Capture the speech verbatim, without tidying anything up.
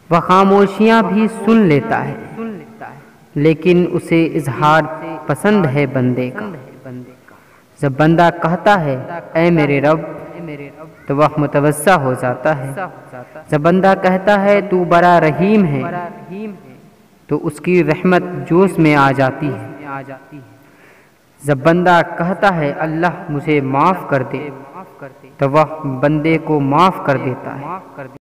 वह खामोशियाँ भी सुन लेता है, लेकिन उसे इजहार पसंद है बंदे का। जब बंदा कहता है ऐ मेरे रब, तो वह मुतवस्सा हो जाता है। जब बंदा कहता है तू बड़ा रहीम है, तो उसकी रहमत जोश में आ जाती है। जब बंदा कहता है अल्लाह मुझे माफ़ कर दे, तो वह बंदे को माफ़ कर देता है।